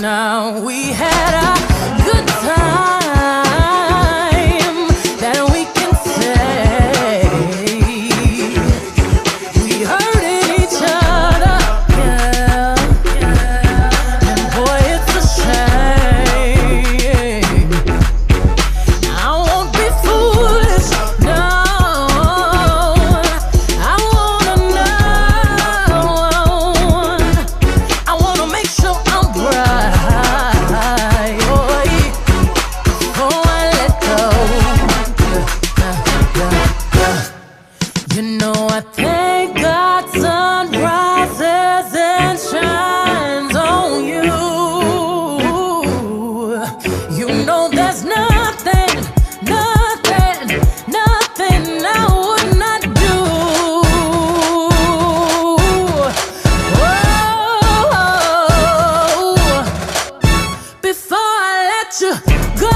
now. We had a good time that we can say we hurted each other, yeah. And boy, it's a shame. I won't be foolish, no. I wanna know. I wanna make sure I'm right, boy, before I let go. You know I thank God sun rises and shines on you. You know there's nothing I would not do. Oh, before I let you go.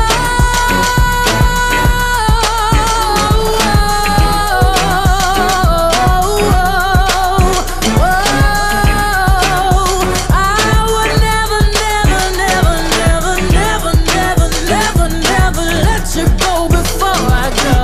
I would never, never, never, never, never, never, never, never let you go before I go.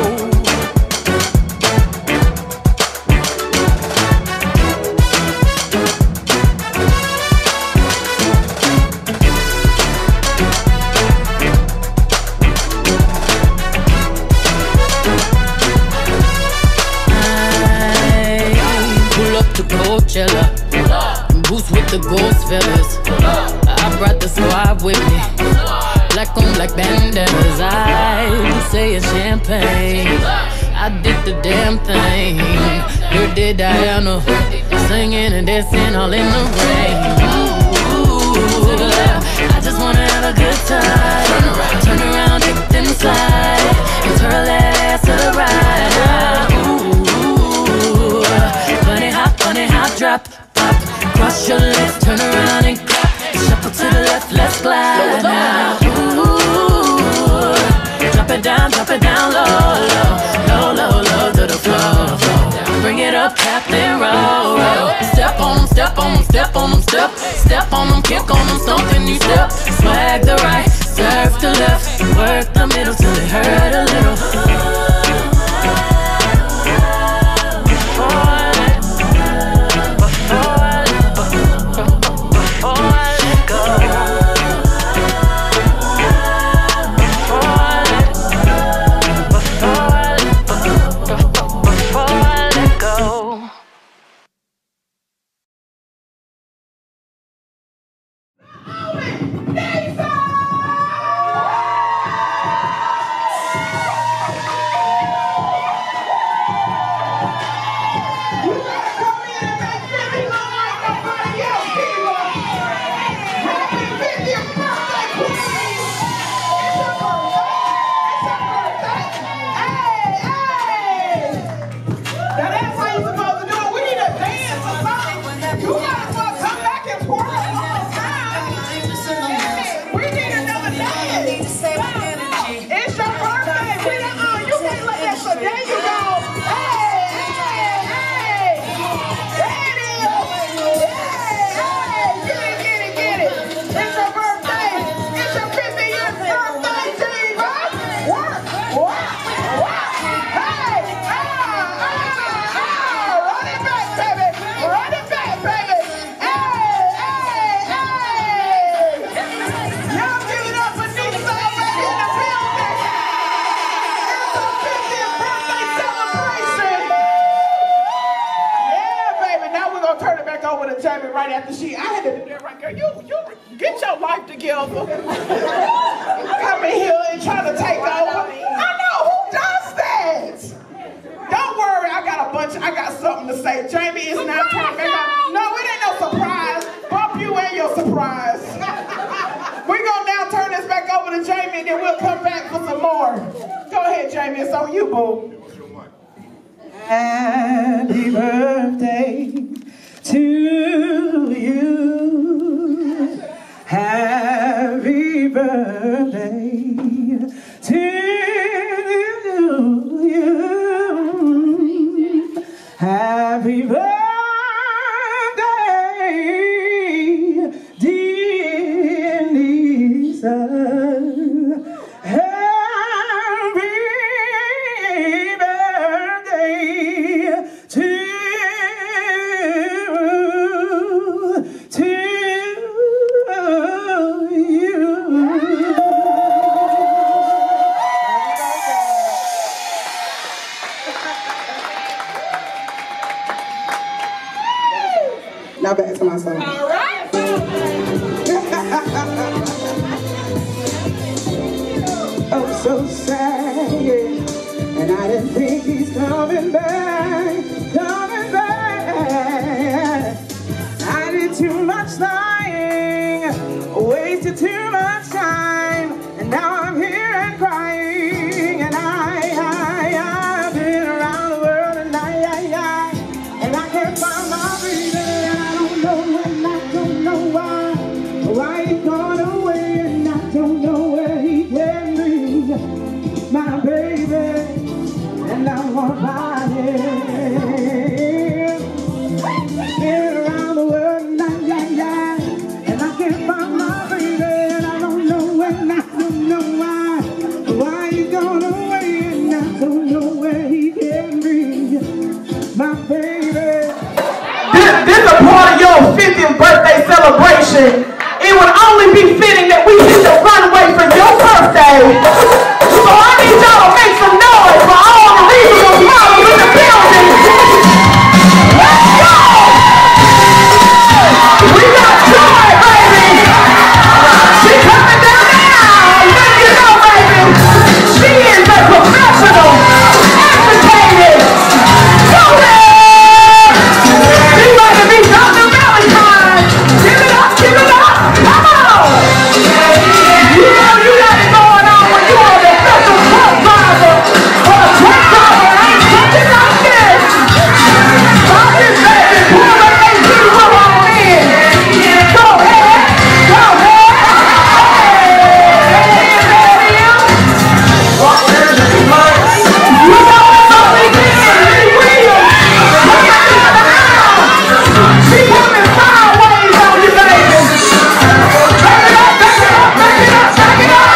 Pull up to Coachella, boost with the ghost feathers. I brought the squad with me, black on black bandanas. I say it's champagne. I did the damn thing. You did Diana, singing and dancing all in the rain. Ooh, to the left, I just wanna have a good time. Turn around, dip then slide, and twirl that ass to the right. Ooh, funny hop, drop, pop, cross your legs, turn around and clap, shuffle to the left, let's glide now. Ooh, drop it down low, low, low, low, low to the floor. Bring it up, tap then roll, roll. Step on them, step on them, step on them, step on them, kick on them, stomp and you step. Swag the right, serve the left, work the middle till it hurt a little. Right after I had to do that right, girl. You get your life together. Come in here and try to take over. I know, who does that? Don't worry, I got something to say. Jamie is not trying back on. No, it ain't no surprise. Bump you and your surprise. We're gonna now turn this back over to Jamie and then we'll come back for some more. Go ahead, Jamie, it's on you, boo. Happy birthday to you. Happy birthday to you. Happy birthday, dear coming back, coming back. I did too much lying, wasted too much time, and now I'm here and crying. And I've been around the world, and I can't find my reason. And I don't know, and I don't know why he gone away, and I don't know where he can be, my baby. And I want my head. Been around the world, and I can't find my baby. And I don't know, and I don't know why he gone away, and I don't know where he can be, my baby. This is a part of your 50th birthday celebration. It would only be fitting that we hit the runway for your birthday. So I need y'all to make some noise for all the regional models in the building. Let's go! We got Joy, baby! She coming down now! Let you know, baby! She is a professional, educated, student! She like to be Dr. Valentine! Give it up, give it up! Come on! You know you got it going on when you are the special truck driver or a truck driver. Ain't something like this. Stop this baby. Pull the AC room on in. Go ahead. Go ahead. You know it's only good. She will. She coming sideways on you, baby. Back it up, back it up, back it up, back it up.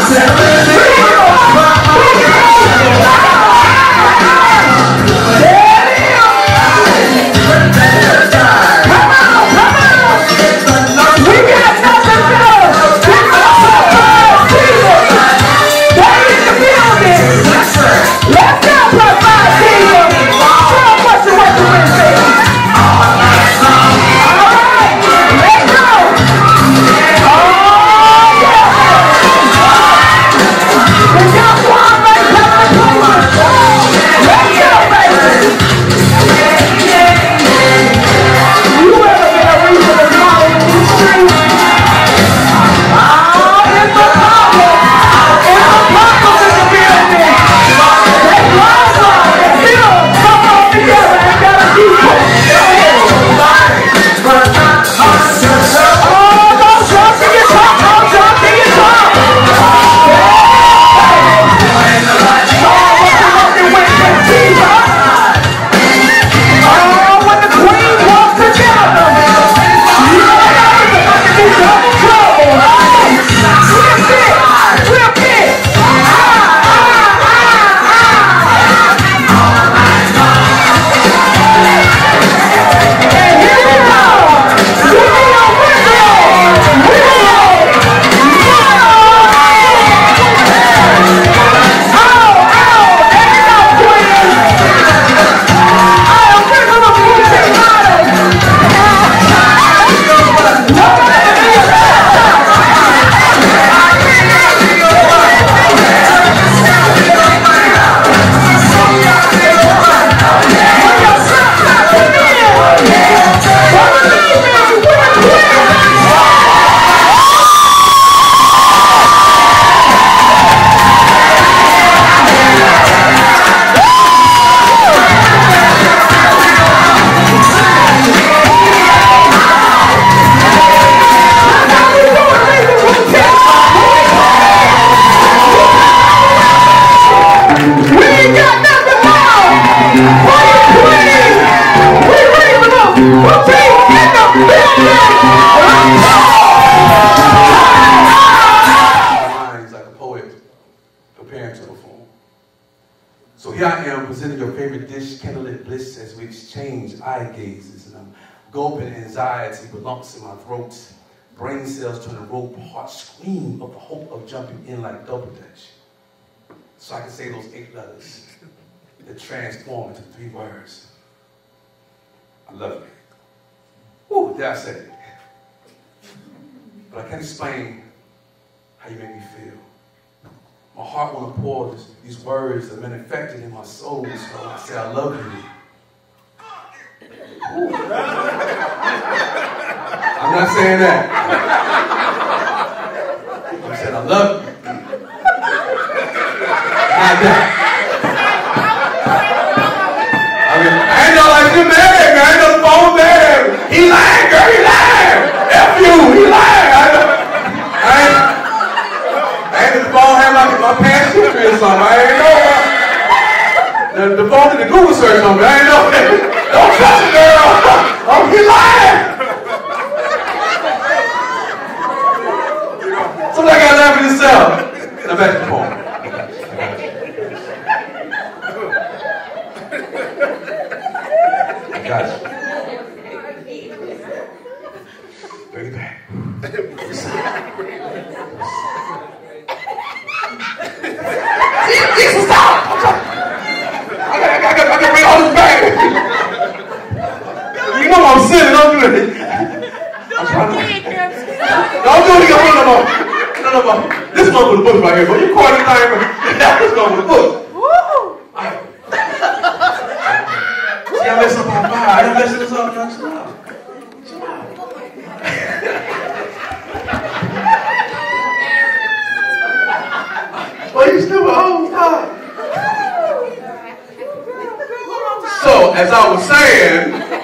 So here I am presenting your favorite dish, candlelit bliss, as we exchange eye gazes, and I'm gulping anxiety with lumps in my throat, brain cells turn to rope, heart scream of the hope of jumping in like double dutch. So I can say those 8 letters that transform into 3 words. I love you. Ooh, there I said it. But I can't explain how you make me feel. My heart want to pour these words that manufactured in my soul. So I say, I love you. I'm not saying that. I said, I love you. Not that. I ain't no like you married, man. I ain't no phone married. He lying, girl, he lying. F you, he lying. I ain't the phone had my past history or something. I ain't know. The phone did the Google search on me. I ain't know. Don't trust the girl. Oh, he lying. Somebody got to laugh at himself. Now back to the phone. Gotcha. Bring it back. Jesus, stop! I gotta bring all this back. You know I'm sinning, don't do it. I'm trying to. Don't do it again. No more. This is going with the bush right here, but you caught it time. This is going with the bush. See, I'm messing up on fire. I'm messing this up. Chill out. Well, you still a whole time. So, as I was saying,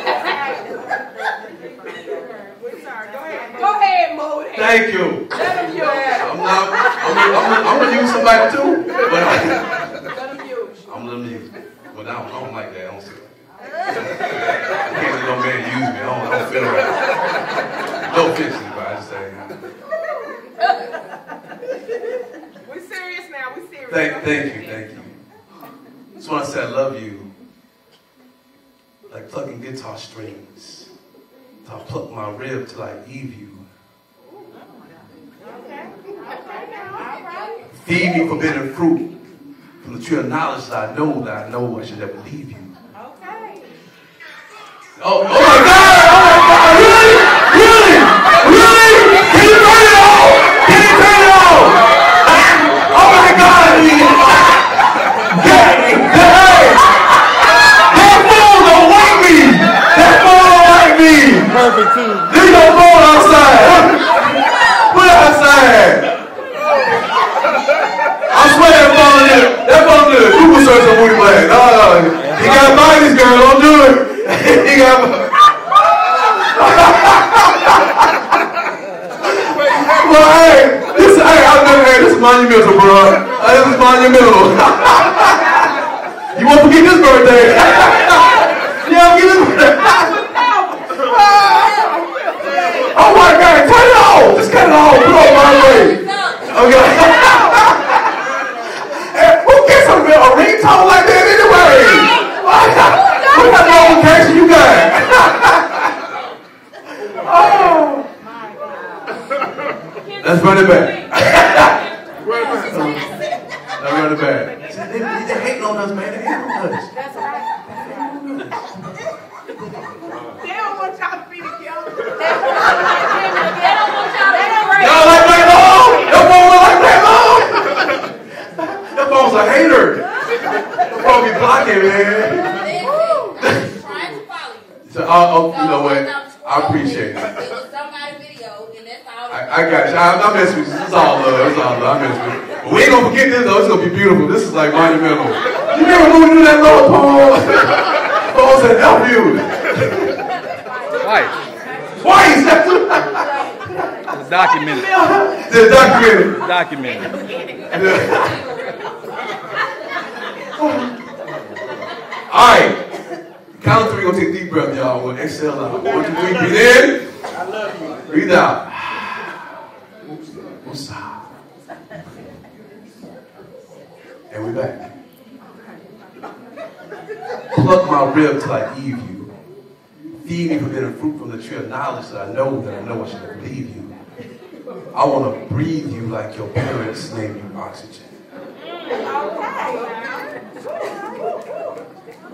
Go ahead, Moody. thank you. Let him use. I'm gonna use somebody too, but Let him use. I'm gonna use it. But I don't like that. I don't feel it. I can't let no man use me. I don't feel it right. No fixing, but I just say. We're serious now. We're serious. Thank you. That's when I said I love you. Like plucking guitar strings. I'll pluck my rib till I leave you. Feed me forbidden fruit from the tree of knowledge that I know I should never leave you. Oh my God! Really? Can you turn it on? Oh my God! That phone don't like me! Perfect team. Leave your phone outside! Put it outside! I swear that phone did a Google search on Moody Black. No. He got to buy this girl, don't do it. He got to well, hey, I've never heard this is monumental, bro. This is monumental. You won't forget this birthday. Yeah, forget this birthday. Oh my God, cut it off. Just cut it off. Put it on my way. Okay. Who gets a ringtone like that anyway? What kind of notification you got? Oh. Let's run it back. Let's run it back. They hating on us, man. They hating on us. That's right. They don't want y'all to be together. Y'all like Black Long? Your phone look like Black Long? Your phone's a hater. Your phone be blocking, man. Trying to follow you. So, you know what? I appreciate it. It was somebody's video, and that's all. I got you. I'm messing with you. It's all love. I'm messing with you. But we ain't gonna forget this though. It's gonna be beautiful. This is like monumental. You never moved into that little Paul. Paul said, help you. Twice. It's documented. It's documented. Documented. All right. Count of three. We're gonna take a deep breath, y'all. We'll exhale out. 1, 2, 3. Breathe in. Breathe out. And we're back. Pluck my rib till I leave you. Feed me forbidden fruit from the tree of knowledge that I know I should never leave you. I want to breathe you like your parents named you oxygen.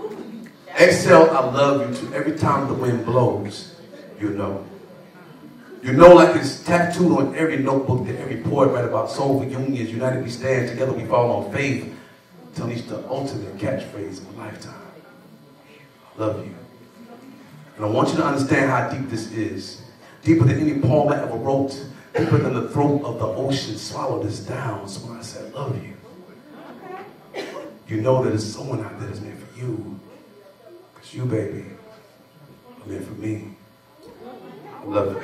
Exhale, I love you too. Every time the wind blows, you know. You know, like it's tattooed on every notebook that every poet write about soulful unions. United we stand, together we fall on faith. To unleash the ultimate catchphrase of a lifetime. I love you. And I want you to understand how deep this is. Deeper than any poem I ever wrote. Deeper than the throat of the ocean swallowed us down. So when I said love you, you know that there's someone out there that's meant for you. Because you, baby, are meant for me. I love you.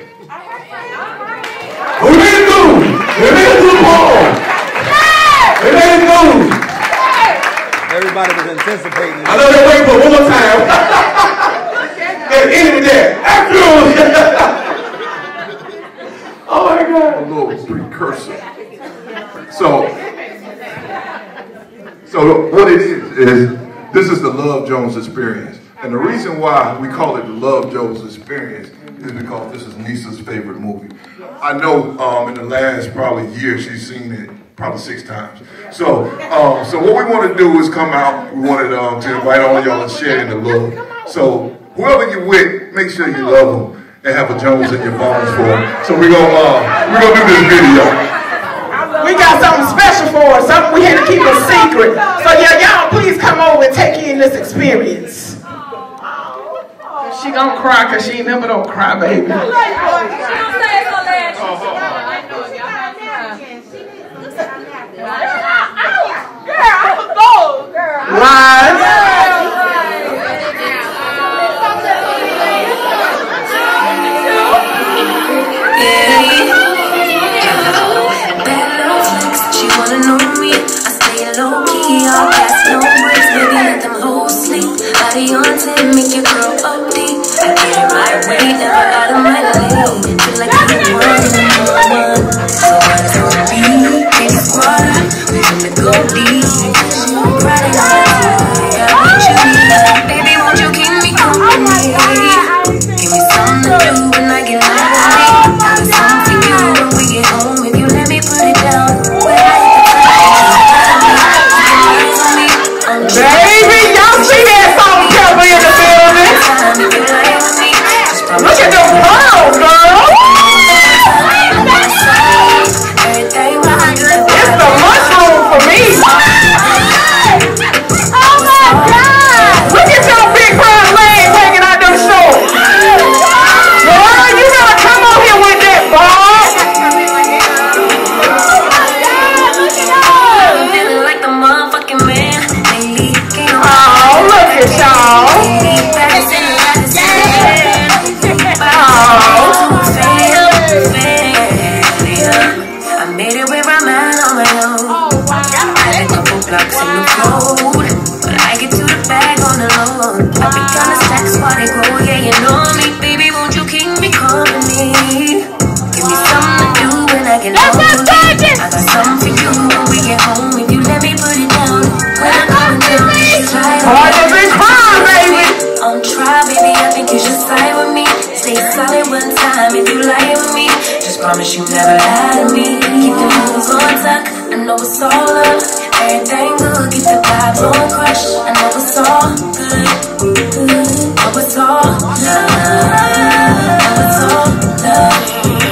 We made it through! We made it through, Paul! We made it through! Everybody was anticipating it. I know they're waiting for it one more time. And end it there. Oh my God. A little precursor. So what it is this is the Love Jones experience. And the reason why we call it the Love Jones experience is because this is Nisa's favorite movie. I know in the last probably year she's seen it probably 6 times. So what we want to do is come out. We wanted to invite all of y'all and share in the love. So whoever you're with, make sure you love them and have a Jones in your bones for them. So we're gonna do this video. We got something special for us. Something we had to keep a secret. So yeah, y'all please come over and take in this experience. She gonna cry because she never don't cry, baby. Make your girl OD. I get it right way, never out of my lane. Feel like I'm one. So what's on me? Take a quarter, we finna go deep. I'm riding on you, I want you. Baby, won't you keep me company? Give me something to do when I get lonely. Got something for you when we get home. If you let me put it down, where I baby, y'all see that song cover in the building? Look at them pearls, girl. It's the mushroom for me. Oh my God! Look at your big brown legs hanging out them shorts. Girl, you gotta come on here with that ball. Feeling like the motherfucking man. Oh, look at y'all. I made it where I'm at on my own. I had a couple blocks in the road, but I get to the bag on the loan. I be gonna stack while they grow. Yeah, you know me, baby. Won't you keep me company? Give me something to do when I get lonely. I got something for you when we get home. If you let me put it down, when I'm going down, just slide on me. On try, baby, I think you should side with me. Stay solid one time if you lie with me. Just promise you never lie to me. Keep the moves on tuck, I know it's all love. Everything good, keep the vibes on crush. I know it's all good, know it's all love. Know it's all love.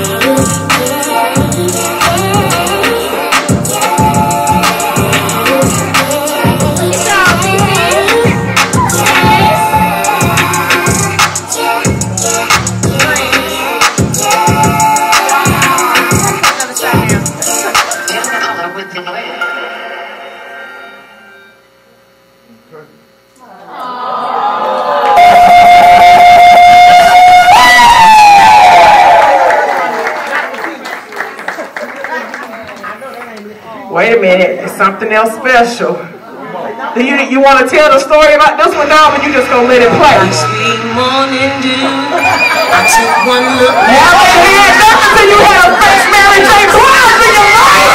Wait a minute, it's something else special. Do you want to tell the story about this one now, but you just gonna let it play? Sweet morning dew. I took one look. You haven't had nothing till you had a fresh Mary J. Blige in your life.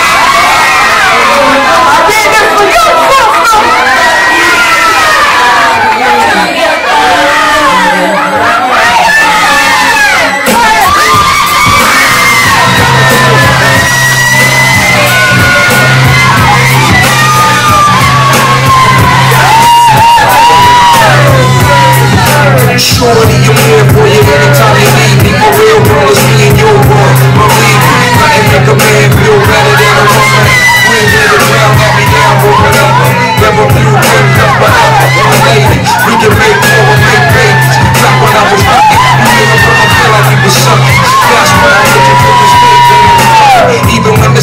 I did this for you, Shorty, I'm here for you anytime you need me. For real, bro, it's me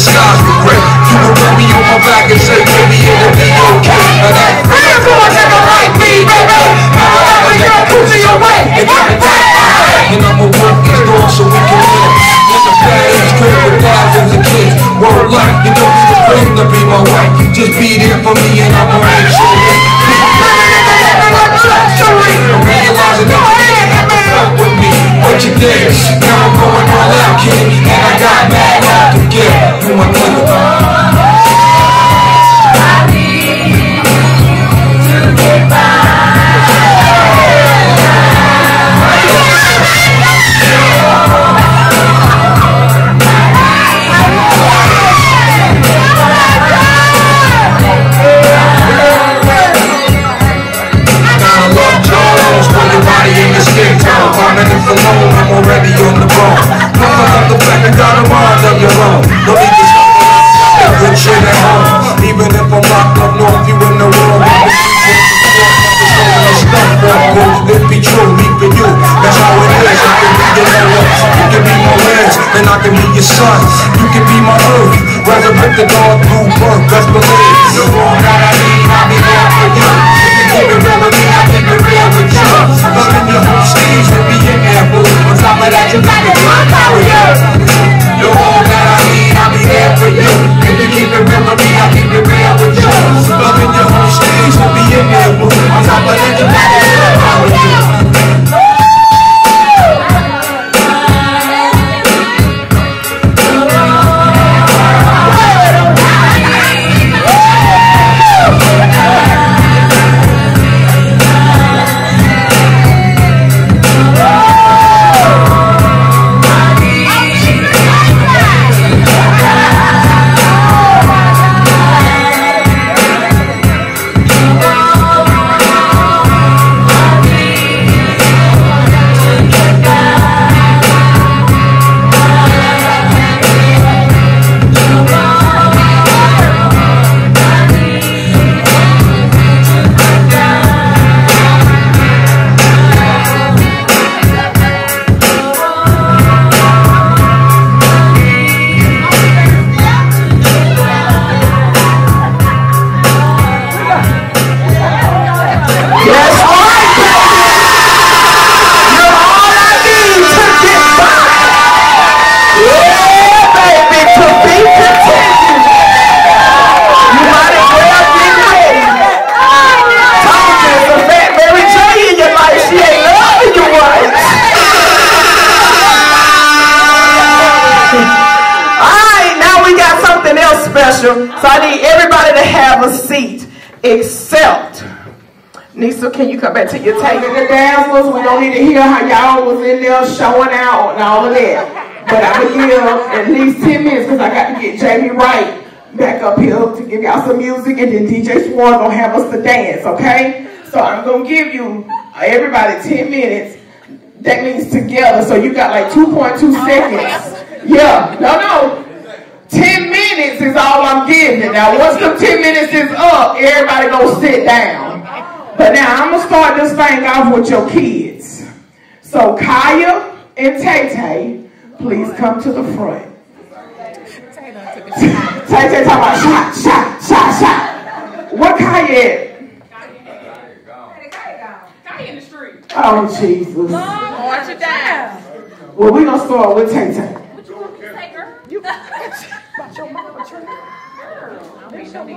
skies were gray. You would rub me on my back and say, baby, it'll be okay. And that hands on a nigga like me, baby. Never ever get a pussy away. And I'ma walk this door so we can live. With a fat-ass crib with thousands of kids. Word life, you don't need a friend to be my wife. Just be there for me and I'ma make sure that I'm realizing that you have to fuck with me. What you did, now I'm going all out, kid. And I got mad out to get you my nigga. Alone, I'm already on the road. Nothing of the fact I got a mind of your own. No need to stop that good shit at home. Even if I'm locked up north, you in the world. If be true, me for you. That's how it is. I can be your lover. You can be my legs, and I can be your son. You can be my earth. Resurrect the God through birth. Best believe. You're all that I need. I'll be there for you. Keep it real with me, I keep it real with you. Love in your whole stage, we'll be in there, boo. On top of that, you got the good power, yeah. You're all that I need, I'll be there for you. If you keep it real with me, I keep it real with you. Love in your whole stage, we'll be in there, boo. On top of that, you got the good power, yeah. So I need everybody to have a seat, except Nisa. Can you come back to your table? The dazzlers, we don't need to hear how y'all was in there showing out and all of that. But I'm gonna give at least 10 minutes because I got to get Jamie Wright back up here to give y'all some music, and then DJ Swan gonna have us to dance. Okay? So I'm gonna give you everybody 10 minutes. That means together. So you got like 2.2 seconds. Yeah. No. 10 minutes is all I'm giving. Now, once the 10 minutes is up, everybody go sit down. But now, I'm going to start this thing off with your kids. So, Kaya and Tay-Tay, please come to the front. Tay-Tay talking about shot. Where Kaya at? Kaya in the street. Oh, Jesus. March it down. Well, we're going to start with Tay-Tay. You about your mama tree. Girl, you gonna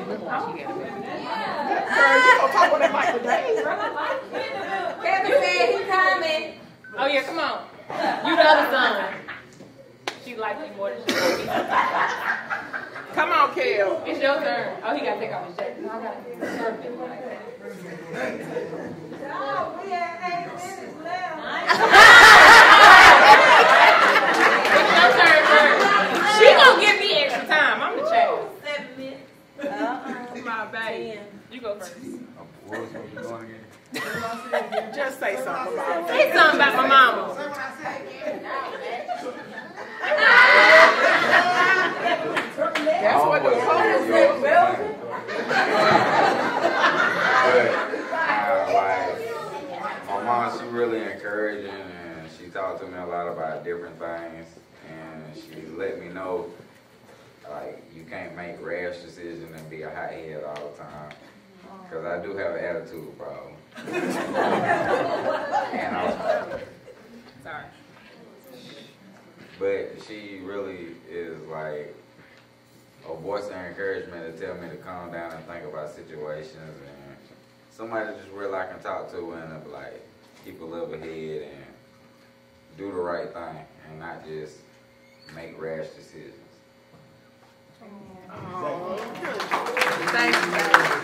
talk with that mic today. Kevin said he's coming. Oh yeah, come on. You the other son. She likes me more than she likes me. Come on, Kel. It's your turn. Oh, he gotta take off his shirt. No, I gotta serve it. Oh, we have 8 minutes left. It's your turn first. She gonna give me extra time. I'm the child. 7 minutes. My baby. You go first. Just say something about it. Say something about my mama. That's what the code said. My mom, she really encouraging, and she talked to me a lot about different things, and she let me know like, you can't make rash decisions and be a hothead all the time. Because I do have an attitude problem. And sorry. But she really is like a voice of encouragement to tell me to calm down and think about situations, and somebody just really I can talk to and like keep a level head and do the right thing and not just make rash decisions. Oh. Thank you.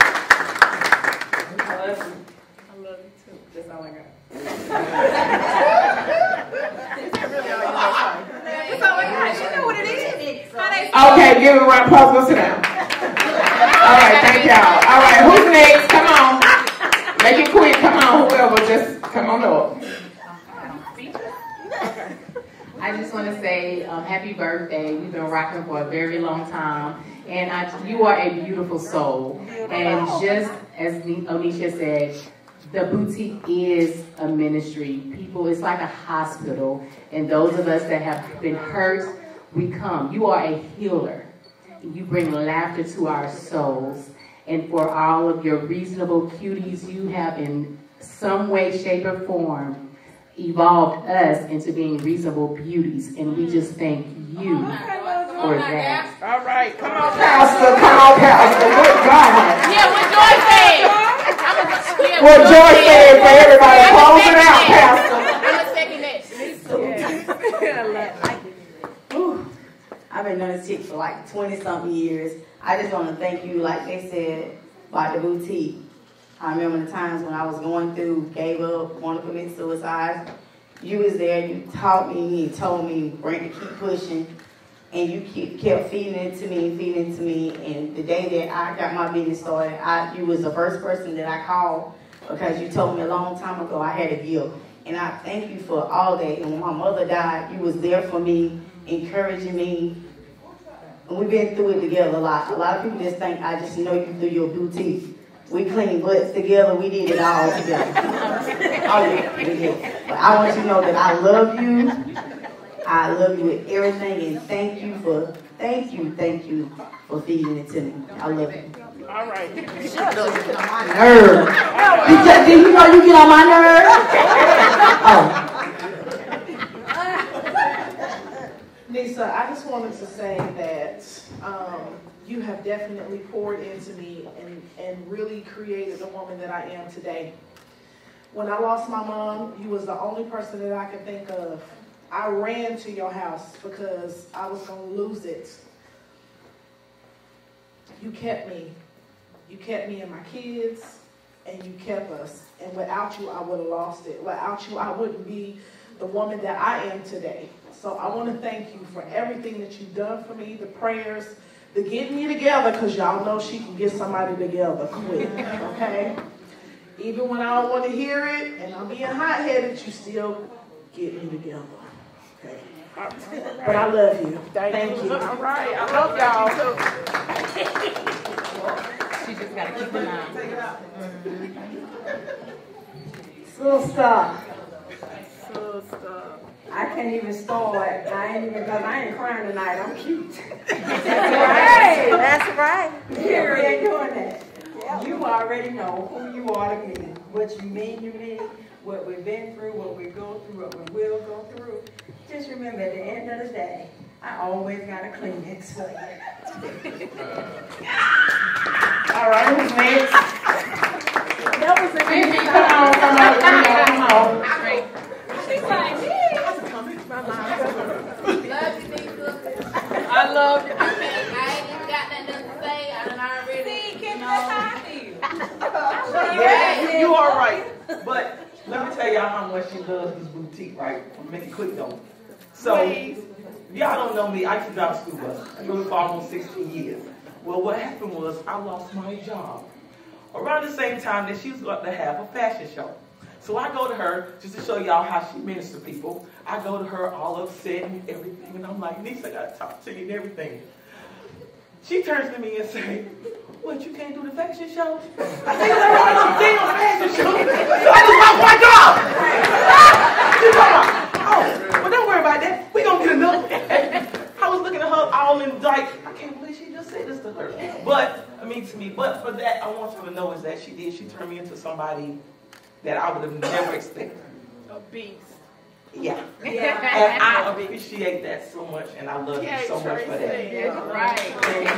I love you. I love you too. That's all I got. That's all I got. She know what it is. Okay, give it a round of applause. Go sit down. All right, thank y'all. All right, who's next? Come on. Make it quick. Come on, whoever. Just come on up. I just want to say happy birthday. We've been rocking for a very long time. And you are a beautiful soul. And just as Onisha said, the boutique is a ministry. People, it's like a hospital. And those of us that have been hurt, we come. You are a healer. You bring laughter to our souls. And for all of your reasonable cuties, you have in some way, shape, or form evolved us into being reasonable beauties. And we just thank you for that. All right, come on, Pastor. Come on, Pastor. Good God. Yeah, what Joy said. What Joy said for everybody. Close it out, Pastor. I've been doing this for like 20-something years. I just want to thank you, like they said, about the boutique. I remember the times when I was going through, gave up, wanted to commit suicide. You was there, you taught me, you told me, Brent, to keep pushing. And you kept feeding it to me, And the day that I got my business started, you was the first person that I called because you told me a long time ago I had a gift. And I thank you for all that. And when my mother died, you was there for me, encouraging me. And we've been through it together a lot. A lot of people just think I just know you through your boutique. We cleaned butts together. We did it all together. Oh, yeah, we did. But I want you to know that I love you. I love you with everything, and thank you for feeding it to me. I love you. All right. Nerve. Because you know you get on my nerve. Oh. Nisa, I just wanted to say that you have definitely poured into me and really created the woman that I am today. When I lost my mom, you was the only person that I could think of. I ran to your house because I was going to lose it. You kept me. You kept me and my kids, and you kept us. And without you, I would have lost it. Without you, I wouldn't be the woman that I am today. So I want to thank you for everything that you've done for me, the prayers, the getting me together, because y'all know she can get somebody together quick, okay? Even when I don't want to hear it and I'm being hot-headed, you still get me together, okay? But I love you. Thank you. All right, I love y'all. She just got to keep an eye. Sister. I can't even start. I ain't crying tonight. I'm cute. That's right. That's right. Yeah, we ain't doing that. You already know who you are to me, what you mean to me, what we've been through, what we go through, what we will go through. Just remember, at the end of the day, I always got a Kleenex for you. All right, who's next? That was a good Come on. She's like, I love you. I ain't even got nothing to say. I done already. Yeah, you are right. But let me tell y'all how much she loves this boutique, right? I'm gonna make it quick though. So, y'all don't know me. I used to drive a school bus. I drove for almost 16 years. Well, what happened was I lost my job around the same time that she was going to have a fashion show. So I go to her, just to show y'all how she ministers to people. I go to her all upset and everything, and I'm like, Nisa, I got to talk to you and everything. She turns to me and says, what, you can't do the fashion show? I said, you can't do the fashion show. So I just lost my job. She's like, oh, well, don't worry about that. We're going to get another. I was looking at her all in like, I can't believe this to her. But, but for that, I want you to know is that she turned me into somebody that I would have never expected. A beast. Yeah. And I appreciate that so much, and I love you so much for that. Right.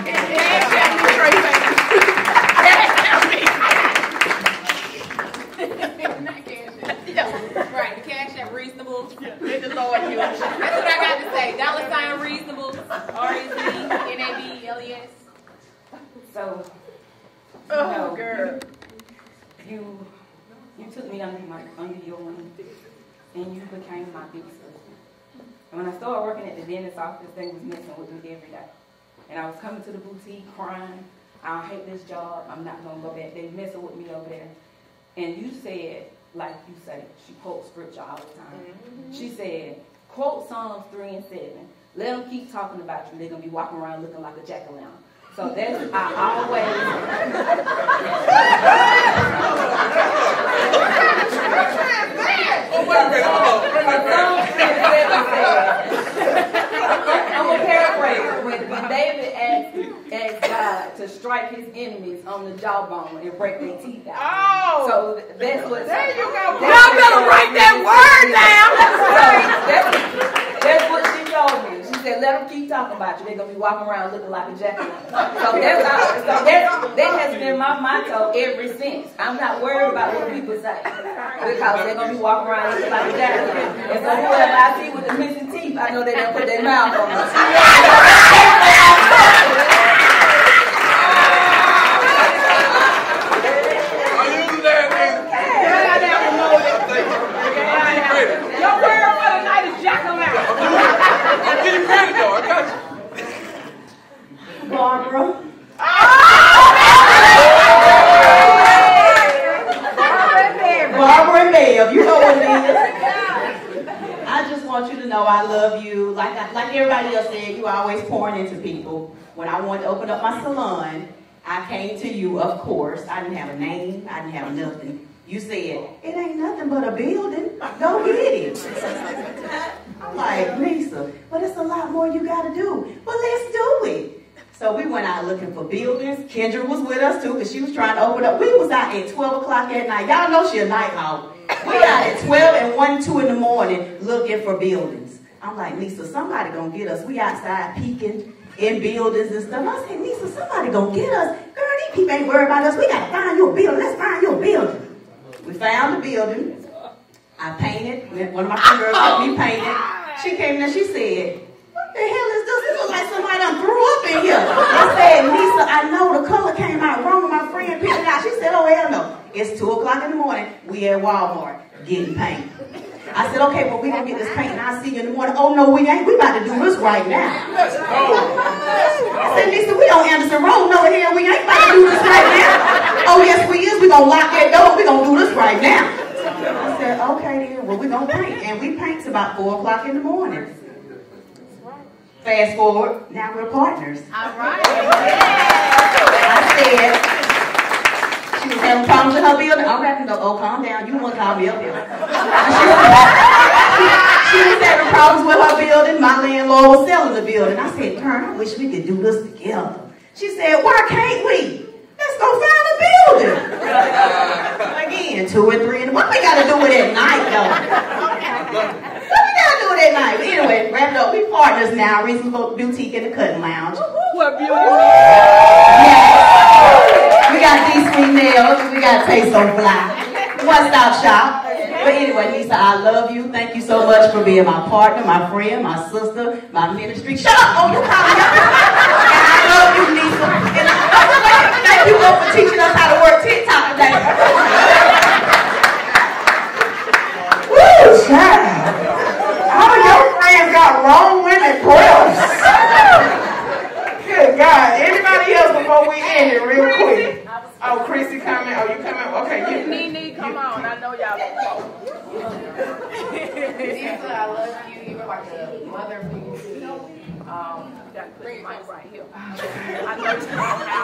Right, the Cash App reasonable. It's the Lord you. That's what I got to say. $ reasonable. REZNABLES. So, girl. You took me under your wing, and you became my big sister. And when I started working at the dentist office, they was messing with me every day. And I was coming to the boutique crying, I hate this job, I'm not gonna go back. They messing with me over there. And you said, like you say, she quotes scripture all the time. She said, quote Psalms 3 and 7. Let them keep talking about you. They're gonna be walking around looking like a jack-o'-lantern. So that's, I always. Oh, wait a minute, hold on. I'm going to paraphrase. When David asked God to strike his enemies on the jawbone and break their teeth out. Oh! So that's what. There you go. Y'all better write that word down. That's what she told me. She said, let them keep talking about you. They're going to be walking around looking like a jack-o'-lantern. So that has been my motto ever since. I'm not worried about what people say. Because they're going to be walking around looking like a jack-o'-lantern. And so whoever I see with the missing teeth, I know they done put their mouth on us. Your word for the night is jack-o'-lantern. I'm getting credit though, I got you. Barbara. Barbara and Bev, you know what it is. I just want you to know I love you. Like everybody else said, you always pouring into people. When I wanted to open up my salon, I came to you, of course. I didn't have a name. I didn't have nothing. You said, it ain't nothing but a building. Go get it. I'm like, Lisa, but it's a lot more you got to do. Well, let's do it. So we went out looking for buildings. Kendra was with us too because she was trying to open up. We was out at 12 o'clock at night. Y'all know she a night owl. We out at 12 and 1, 2 in the morning looking for buildings. I'm like, Lisa, somebody gonna get us. We outside peeking in buildings and stuff. I said, Lisa, somebody gonna get us. Girl, these people ain't worried about us. We gotta find you a building. Let's find you a building. We found the building. I painted. One of my friend girls helped me paint it. She came in and she said, what the hell is this? It looks like somebody done threw up in here. I said, Lisa, I know the color came out wrong. My friend picked it out. She said, oh, hell no. It's 2 o'clock in the morning. We at Walmart getting paint. I said, okay, well, we gonna get this paint and I'll see you in the morning. Oh, no, we ain't. We about to do this right now. I said, Lisa, we on Anderson Road. No, hell, we ain't about to do this right now. Oh, yes, we is. We gonna lock that door. We gonna do this right now. I said, okay, then. Well, we gonna paint. And we paint till about 4 o'clock in the morning. Fast forward, now we're partners. All right. I said, she was having problems with her building. I'm wrapping up. Oh, calm down. You want to call me up here. She was having problems with her building. My landlord was selling the building. I said, Kern, I wish we could do this together. She said, why can't we? Let's go find a building. Again, 2 or 3 in the morning. We got to do it at night, though. What we got to do it at night? But anyway, wrap it up. We partners now. Reasonable Boutique in the Cutting Lounge. What beautiful. Yeah. We got D-Sweet Nails. We got Taste So Fly. One-stop shop. But anyway, Lisa, I love you. Thank you so much for being my partner, my friend, my sister, my ministry. Shut up! Oh, you call me up. And I love you, Lisa. And thank you for teaching us how to work TikTok today. Woo, child. All your friends got wrong women breasts. Good God. Anybody else before we end it real quick? Oh, Chrissy coming. Oh, you coming? Okay. Nene, come on. I know y'all before. Lisa, I love you. You were like a mother figure to me. You got to put your mic right here. I know it's wrong now.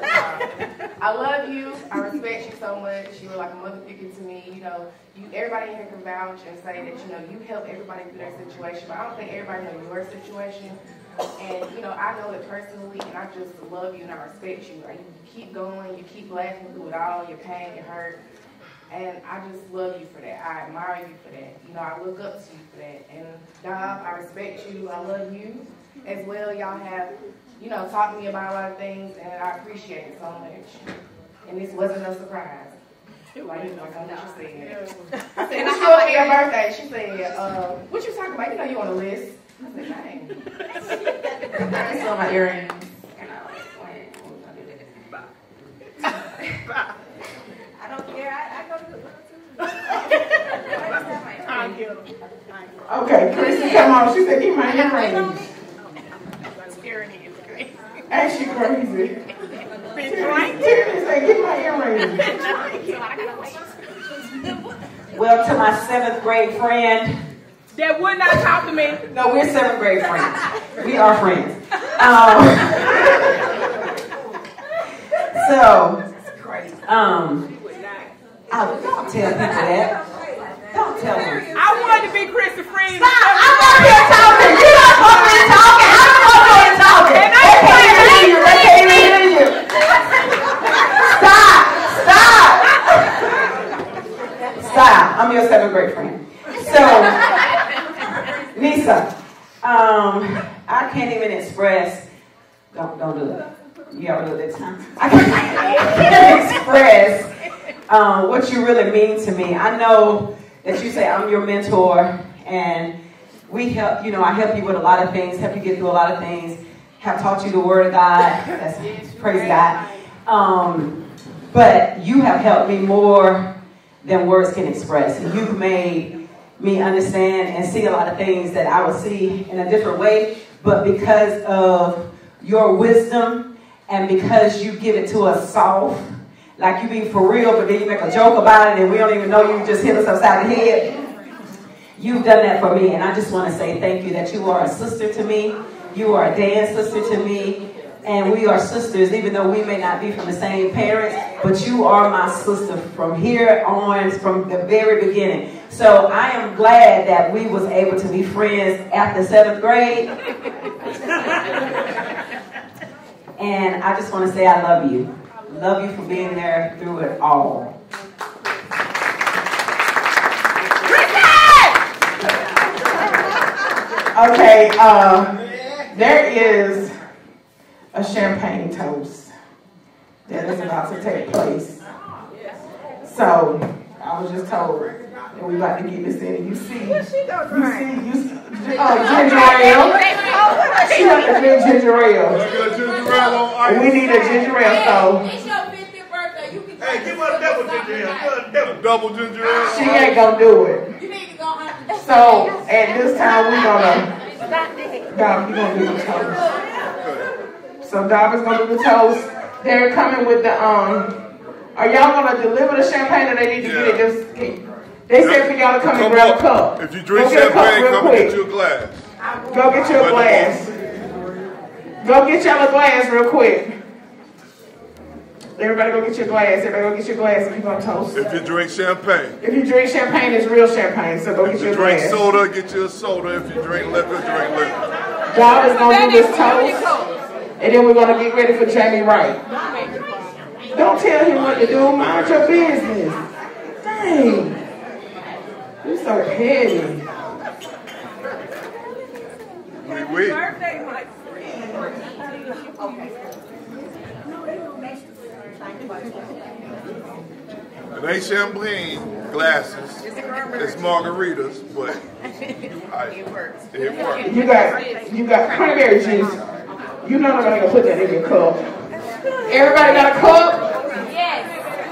I love you. I respect you so much. You were like a mother figure to me. You know, everybody in here can vouch and say that, you know, you help everybody through their situation, but I don't think everybody knows your situation. And, you know, I know it personally, and I just love you and I respect you. Like, you keep going, you keep laughing through it all, your pain, your hurt. And I just love you for that. I admire you for that. You know, I look up to you for that. And Dom, I respect you. I love you as well. Y'all have, you know, talked to me about a lot of things, and I appreciate it so much. And this wasn't no surprise. Like Anisha said. I said, what you doing for your birthday? She said, what you talking about? You know you on the list. I said, dang. I just saw my earrings. And I was like, when we're going to do this. Bye. I don't care. I go to the Okay, Chrissy, come on. She said, give my earrings. Ain't she crazy? Tiffany said, give my earrings. Well, to my 7th grade friend. That would not talk to me. No, we're 7th grade friends. We are friends. Don't tell people that. Don't tell them. I wanted to be Chris's friend. Stop! I'm not here talking. You're not supposed to be talking. I'm supposed to be talking. And they can't hear you. They can't hear you. Stop. I'm your 7th grade friend. So, Nisa, I can't even express. Don't do it. You have a little bit of time. I can't express what you really mean to me. I know that you say I'm your mentor, and we help. You know, I help you with a lot of things, help you get through a lot of things. Have taught you the Word of God. Praise God. But you have helped me more than words can express. You've made me understand and see a lot of things that I would see in a different way. But because of your wisdom and because you give it to us soft, like you be for real, but then you make a joke about it and we don't even know you just hit us upside the head. You've done that for me, and I just want to say thank you that you are a sister to me. You are a dance sister to me. And we are sisters, even though we may not be from the same parents, but you are my sister from here on, from the very beginning. So I am glad that we was able to be friends after 7th grade. And I just want to say I love you. Love you for being there through it all. Okay, there is a champagne toast that is about to take place. So I was just told that we about to get this in. You see, ginger ale. She wants to drink ginger ale. We need a ginger ale. So it's your 50th birthday. You can hey, give her a double ginger ale. Double ginger ale. She ain't gonna do it. You need to go on. So at this time we're gonna. Dom, you gonna do the toast. So Dom is gonna do the toast. They're coming with the Are y'all gonna deliver the champagne, or they need to get it? Just they said for y'all to come and grab a cup. If you drink champagne, come and get you a glass. Go get you a glass. Go get y'all a glass real quick. Everybody go get your glass. Everybody go get your glass if you're gonna toast. If you drink champagne. If you drink champagne, it's real champagne. So go get your glass. If you drink soda, get you a soda. If you drink liquor, drink liquor. Dom is gonna do this toast. And then we're going to get ready for Jamie Wright. Don't tell him what to do. Mind your business. Dang. You're so petty. Oui. It ain't champagne glasses. It's margaritas, but it works. It works. You got cranberry juice. You know they're going to put that in your cup. Everybody got a cup? Yes.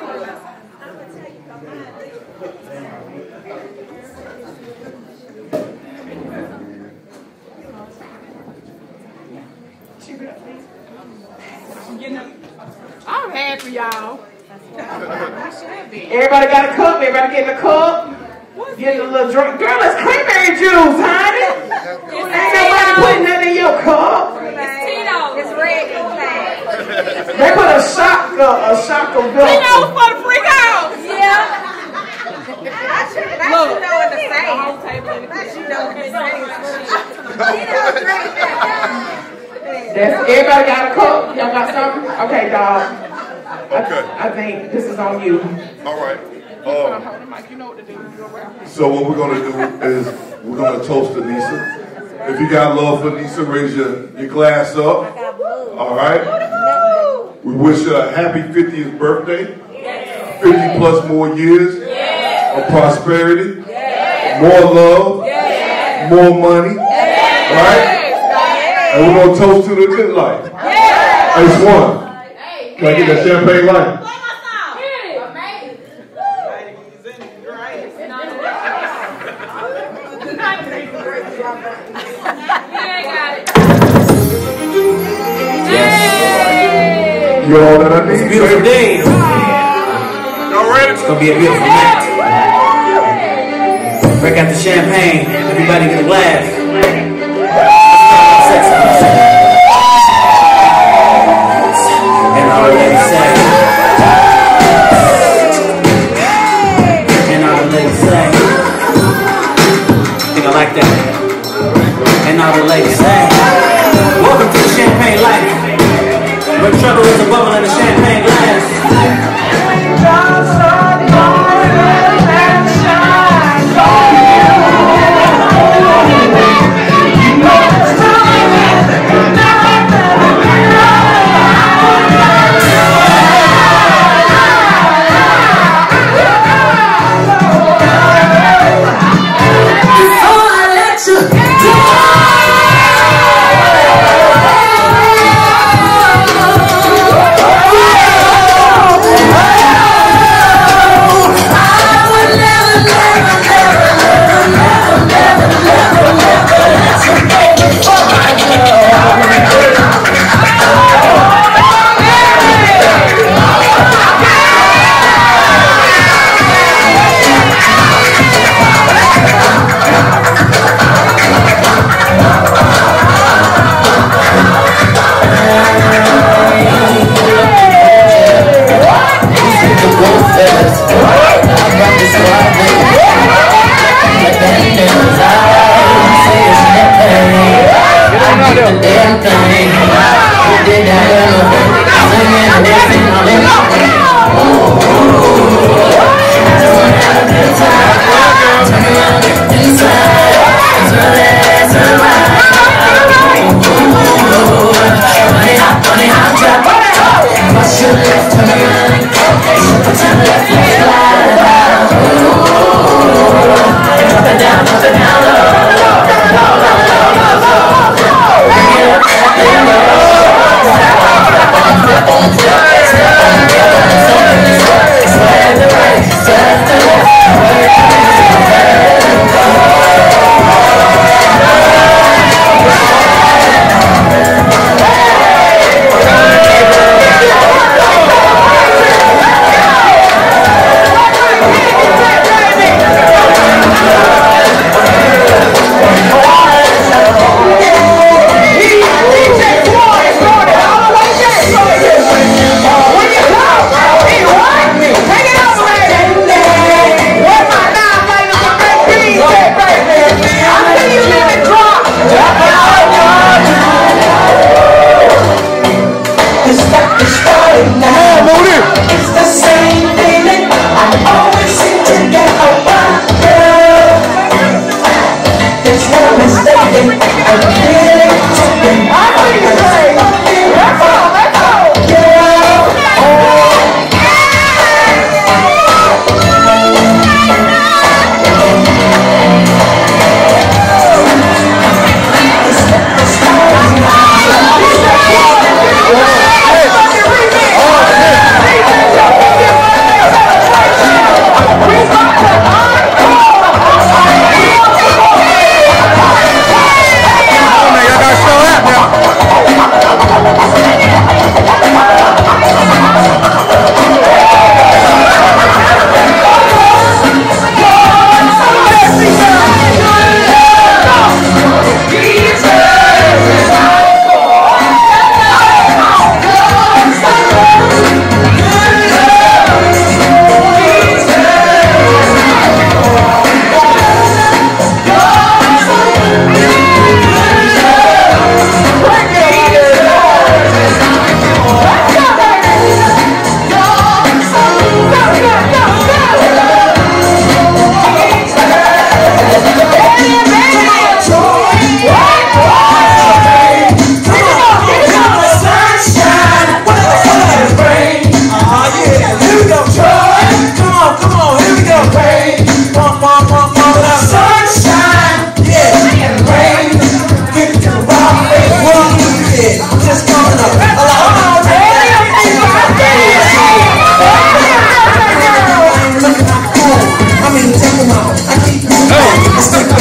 I'm happy, y'all. Everybody got a cup? Everybody getting a cup? Getting a little drink. Girl, it's cranberry juice, honey. Ain't nobody putting that in your cup. It's red Kool-Aid. They put a shock of milk. Tito's for the freak house. Yeah. That's everybody got a cup. Y'all got something? Okay, dog. I think this is on you. All right. So what we're gonna do is we're gonna toast to Nisa. If you got love for Nisa, raise your glass up. All right. We wish her a happy 50th birthday. 50 plus more years of prosperity, more love, more money. Right? And we're gonna toast to the good life. It's one. Can I get that champagne light? You all that I need. It's a beautiful day. Y'all ready? It's gonna be a beautiful night. Break out the champagne. Everybody get a glass. And all the ladies say. And all the ladies say. I think I like that. And all the ladies say. Welcome to the champagne life. Where trouble is a bubble in a champagne glass. stick